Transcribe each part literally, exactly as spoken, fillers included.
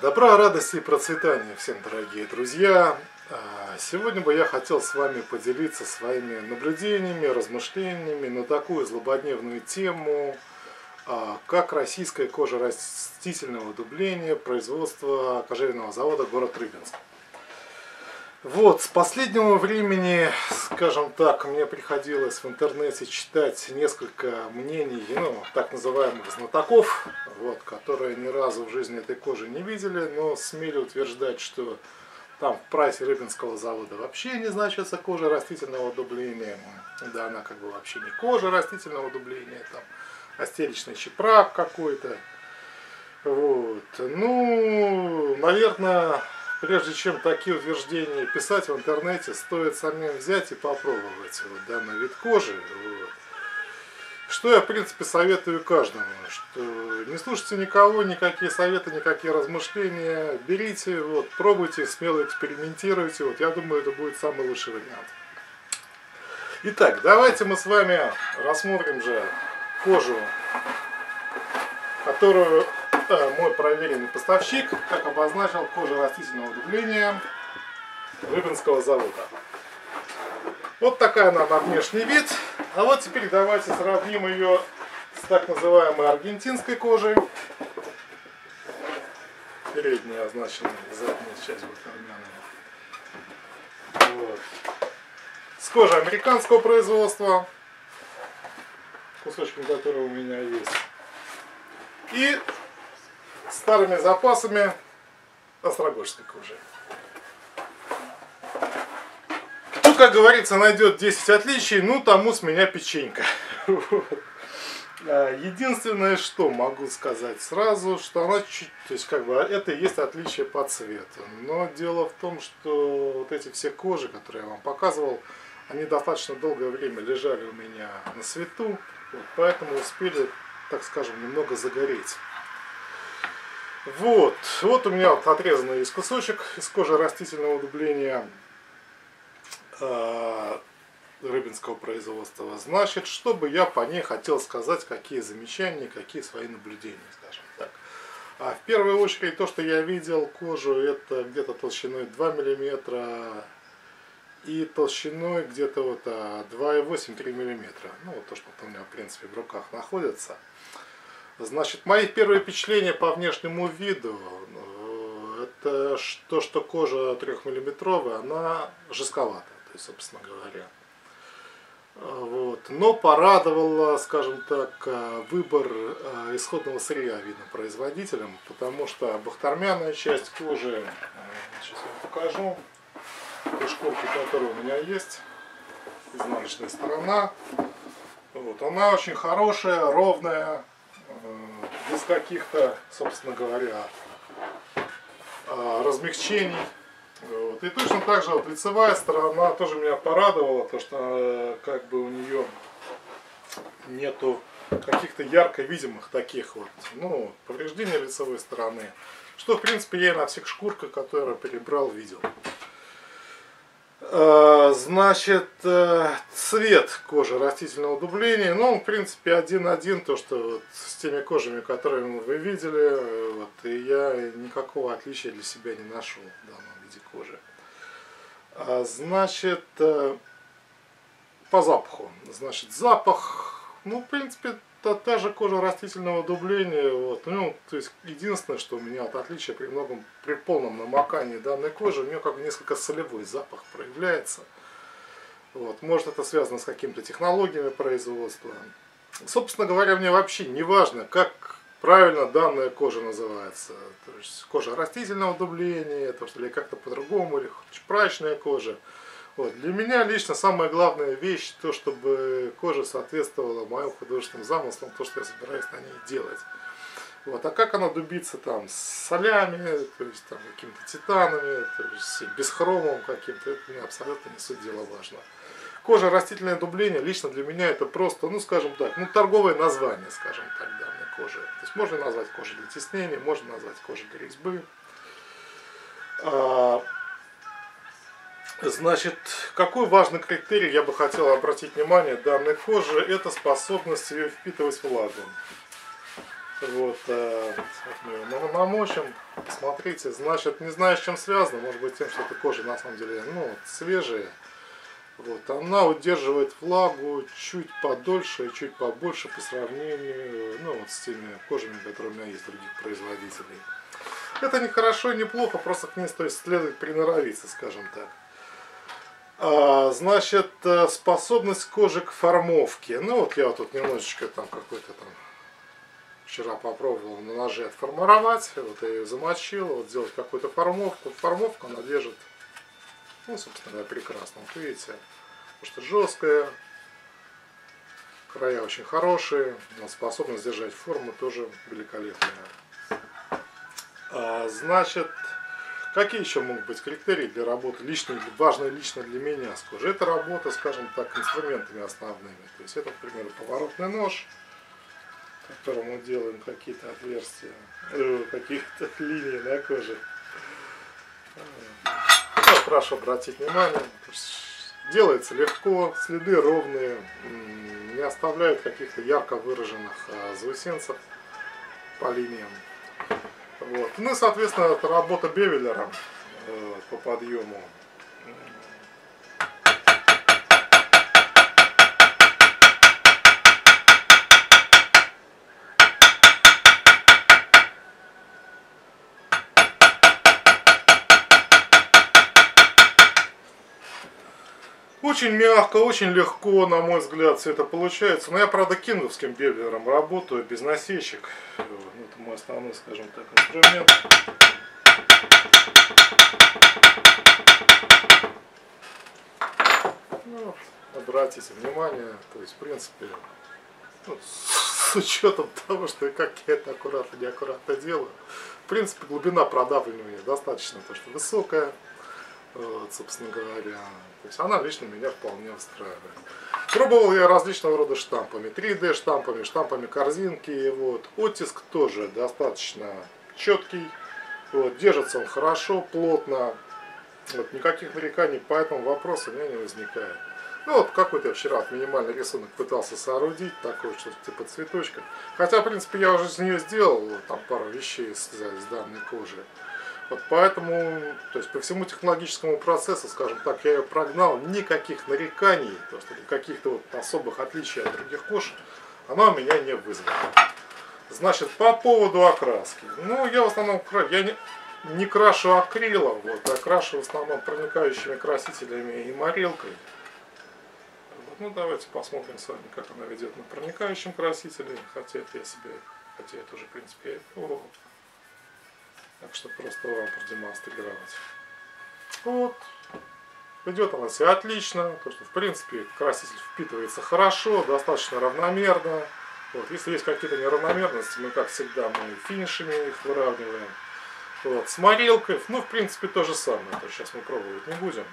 Добра, радости и процветания всем, дорогие друзья! Сегодня бы я хотел с вами поделиться своими наблюдениями, размышлениями на такую злободневную тему, как российская кожа растительного дубления производства кожевенного завода город Рыбинск. Вот, с последнего времени, скажем так, мне приходилось в интернете читать несколько мнений, ну, так называемых знатоков, вот, которые ни разу в жизни этой кожи не видели, но смели утверждать, что там в прайсе Рыбинского завода вообще не значится кожа растительного дубления. Да, она как бы вообще не кожа растительного дубления, там астеличный чепрак какой-то. Вот. Ну, наверное, прежде чем такие утверждения писать в интернете, стоит самим взять и попробовать вот данный вид кожи. Вот. Что я, в принципе, советую каждому, что не слушайте никого, никакие советы, никакие размышления, берите, вот, пробуйте, смело экспериментируйте, вот, я думаю, это будет самый лучший вариант. Итак, давайте мы с вами рассмотрим же кожу, которую э, мой проверенный поставщик, как обозначил, кожа растительного дубления Рыбинского завода. Вот такая она на внешний вид. А вот теперь давайте сравним ее с так называемой аргентинской кожей. Передняя означена, задняя часть вот армянная. Вот. С кожей американского производства, кусочком которого у меня есть. И старыми запасами острогожской кожи. Кто, как говорится, найдет десять отличий, ну тому с меня печенька. Единственное, что могу сказать сразу, что она чуть, то есть как бы это и есть отличие по цвету. Но дело в том, что вот эти все кожи, которые я вам показывал, они достаточно долгое время лежали у меня на свету, вот, поэтому успели, так скажем, немного загореть. Вот, вот у меня вот отрезанный есть кусочек из кожи растительного дубления рыбинского производства. Значит, чтобы я по ней хотел сказать, какие замечания, какие свои наблюдения, скажем так. А в первую очередь, то, что я видел кожу, это где-то толщиной два миллиметра и толщиной где-то вот два и восемь — три миллиметра. Ну, вот то, что у меня, в принципе, в руках находится. Значит, мои первые впечатления по внешнему виду, это то, что кожа трехмиллиметровая, она жестковата. Собственно говоря. Вот. Но порадовало, скажем так, выбор исходного сырья, видно, производителям, потому что бахтармяная часть кожи, сейчас я покажу, ту шкурку, которая у меня есть, изнаночная сторона, вот, она очень хорошая, ровная, без каких-то, собственно говоря, размягчений. Вот. И точно так же вот лицевая сторона тоже меня порадовала, то что как бы у нее нету каких-то ярко видимых таких вот, ну, повреждений лицевой стороны, что в принципе я и на всех шкурках, которые перебрал, видел. Значит, цвет кожи растительного дубления, ну, в принципе, один-один, то, что вот с теми кожами, которые вы видели, вот, и я никакого отличия для себя не нашел в данном виде кожи. Значит, по запаху. Значит, запах, ну, в принципе, та, та же кожа растительного дубления, вот, ну, то есть, единственное, что у меня от отличия при многом, при полном намокании данной кожи, у нее как бы несколько солевой запах проявляется. Вот, может, это связано с какими-то технологиями производства. Собственно говоря, мне вообще не важно, как правильно данная кожа называется. То есть, кожа растительного дубления, то, что, или как-то по-другому, или чепрачная кожа. Вот. Для меня лично самая главная вещь, то, чтобы кожа соответствовала моим художественным замыслам, то, что я собираюсь на ней делать. Вот. А как она дубится там с солями, то есть там какими-то титанами, то есть без хромом каким-то, это мне абсолютно не суть дела важно. Кожа растительное дубление лично для меня это просто, ну скажем так, ну торговое название, скажем так, данной кожи. То есть можно назвать кожей для теснения, можно назвать кожей для резьбы. Значит, какой важный критерий я бы хотел обратить внимание данной кожи, это способность ее впитывать влагу. Вот, вот мы ее намочим. посмотрите, значит, не знаю, с чем связано, может быть тем, что эта кожа на самом деле, ну, свежая. Вот, она удерживает влагу чуть подольше, чуть побольше по сравнению, ну, вот с теми кожами, которые у меня есть, других производителей. Это не хорошо и не плохо, просто к ней стоит следует приноровиться, скажем так. А, значит, способность кожи к формовке. Ну, вот я вот тут немножечко там какой-то там вчера попробовал на ноже отформировать, вот я ее замочил, вот сделать какую-то формовку. Формовку она держит, ну, собственно говоря, прекрасно. Вот видите, потому что жесткая, края очень хорошие, но способность держать форму тоже великолепная. А, значит, какие еще могут быть критерии для работы, личные, важные лично для меня с кожей? Это работа, скажем так, инструментами основными. То есть это, к примеру, поворотный нож, которым мы делаем какие-то отверстия, э, какие-то линии на коже. Ну, прошу обратить внимание, делается легко, следы ровные, не оставляют каких-то ярко выраженных а, заусенцев по линиям. Вот. Ну и, соответственно, это работа бевелером э, по подъему. Очень мягко, очень легко, на мой взгляд, все это получается. Но я, правда, кинговским бевелером работаю, без насечек. Это мой основной, скажем так, инструмент. Ну, обратите внимание, то есть, в принципе, ну, с учетом того, что как я это аккуратно, неаккуратно делаю, в принципе, глубина продавливания достаточно то, что высокая. Вот, собственно говоря, то есть она лично меня вполне устраивает. Пробовал я различного рода штампами, три дэ штампами, штампами корзинки, вот. Оттиск тоже достаточно четкий, вот. Держится он хорошо, плотно, вот. Никаких нареканий по этому вопросу у меня не возникает. Ну вот какой-то я вчера минимальный рисунок пытался соорудить, такой что-то типа цветочка, хотя в принципе я уже из нее сделал там пару вещей из, из данной кожи. Вот поэтому, то есть по всему технологическому процессу, скажем так, я ее прогнал, никаких нареканий, то есть каких-то вот особых отличий от других кож, она у меня не вызвала. Значит, по поводу окраски. Ну, я в основном я не, не крашу акрилом, вот, а крашу в основном проникающими красителями и морилкой. Вот, ну, давайте посмотрим с вами, как она ведет на проникающем красителе, хотя это я себе, хотя это уже, в принципе, я пробовал. Так что просто вам продемонстрировать. Вот. Идет она себя отлично. То, что в принципе краситель впитывается хорошо, достаточно равномерно. Вот. Если есть какие-то неравномерности, мы как всегда мы финишами их выравниваем. Вот. С морилкой, ну в принципе то же самое. То сейчас мы пробовать не будем.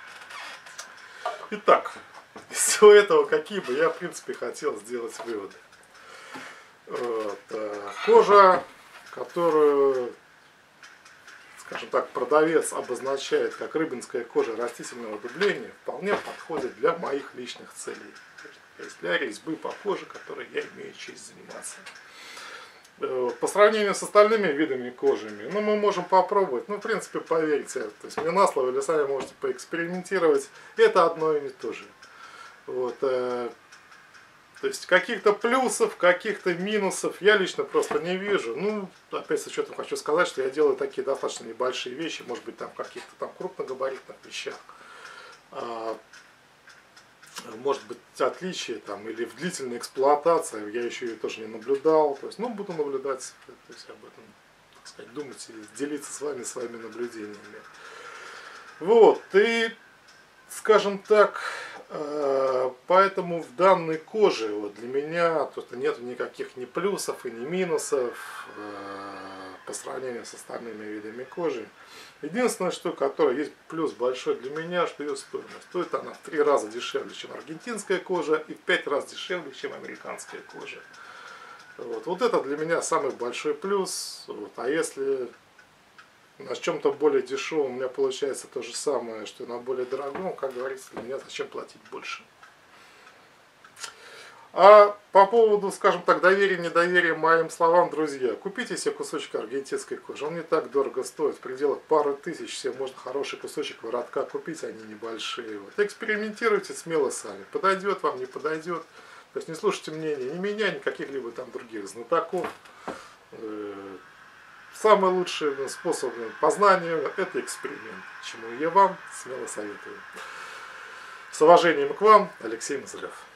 Итак, из всего этого какие бы я в принципе хотел сделать выводы. Вот. Кожа, которую, скажем так, продавец обозначает как рыбинская кожа растительного дубления, вполне подходит для моих личных целей. То есть для резьбы по коже, которой я имею честь заниматься. По сравнению с остальными видами кожами, ну, мы можем попробовать, ну, в принципе, поверьте, то есть мне на слово или сами можете поэкспериментировать, это одно и не то же. Вот, э, то есть каких-то плюсов, каких-то минусов я лично просто не вижу. Ну, опять с учетом хочу сказать, что я делаю такие достаточно небольшие вещи, может быть, там в каких-то там крупногабаритных вещах. А, может быть, отличие там или в длительной эксплуатации, я еще ее тоже не наблюдал. То есть, ну, буду наблюдать, то есть об этом, так сказать, думать и делиться с вами своими наблюдениями. Вот, и, скажем так, поэтому в данной коже вот для меня тут нет никаких ни плюсов и ни минусов по сравнению с остальными видами кожи. Единственное, что которое есть плюс большой для меня, что ее стоимость. Стоит она в три раза дешевле, чем аргентинская кожа, и в пять раз дешевле, чем американская кожа. Вот, вот это для меня самый большой плюс. Вот, а если на чем-то более дешевом у меня получается то же самое, что и на более дорогом, как говорится, для меня зачем платить больше. А по поводу, скажем так, доверия, недоверия моим словам, друзья, купите себе кусочек аргентинской кожи. Он не так дорого стоит, в пределах пары тысяч себе можно хороший кусочек воротка купить, они небольшие. Вот. Экспериментируйте смело сами. Подойдет вам, не подойдет. То есть не слушайте мнения ни меня, ни каких-либо там других знатоков. Самый лучший способ познания – это эксперимент, чему я вам смело советую. С уважением к вам, Алексей Мозылев.